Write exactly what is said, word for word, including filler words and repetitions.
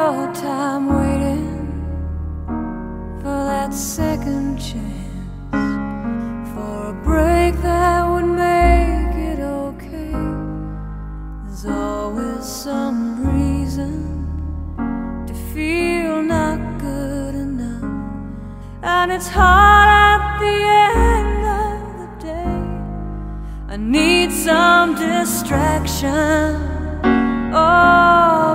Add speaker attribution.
Speaker 1: your time waiting for that second chance, for a break that would make it okay. There's always some reason to feel not good enough, and it's hard at the end of the day. I need some distraction. Oh,